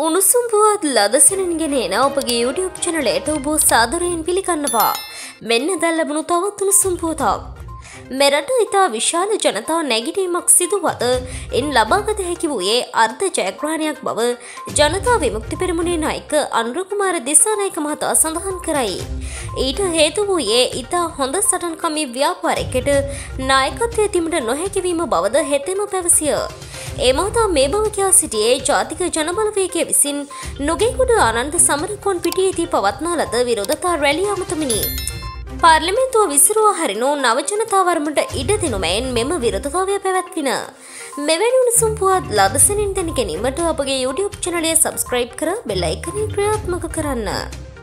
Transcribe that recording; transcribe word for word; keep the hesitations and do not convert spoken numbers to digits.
උණුසුම් පුවත් ලදසනින් ගෙන එන ඔබගේ YouTube channel එකට ඔබ සාදරයෙන් පිළිගන්නවා. මෙන්න දැන් ලැබුණු තවත් උණුසුම් පුවතක්. මෙරට ඉතා විශාල ජනතා නැගිටීමක් සිදුවද ඉන් ලබාගත හැකි වූයේ අර්ධ ජයග්‍රහණයක් බව ජනතා විමුක්ති පෙරමුණේ නායක අනුර කුමාර දිසානායක මහතා සඳහන් කරයි. ඊට හේතු වූයේ ඉතා හොඳ සටන්කමී ව්‍යාපාරිකයට නායකත්වයේ තිබෙන නොහැකි වීම බවද හෙතෙම පැවසිය. ඒ මහතා මේ බව කියා සිටියේ ජාතික ජනබලවේගය විසින් නුගේගොඩ ආනන්ද සමරකෝන් පිටියේදී පවත්නා ලද විරෝධතා රැළිය අමතමිනි. පාර්ලිමේන්තුව විසිරුවා හරිනු නව ජනතාවරමට ඉඩ දෙනු මෙන් මෙම විරෝධතාවය පැවැත්වින. මෙවැනි උණුසුම් පුවත් ලදසනින් දැන ගැනීමට අපගේ YouTube channel එක subscribe කර බෙල් අයිකනය ක්‍රියාත්මක කරන්න.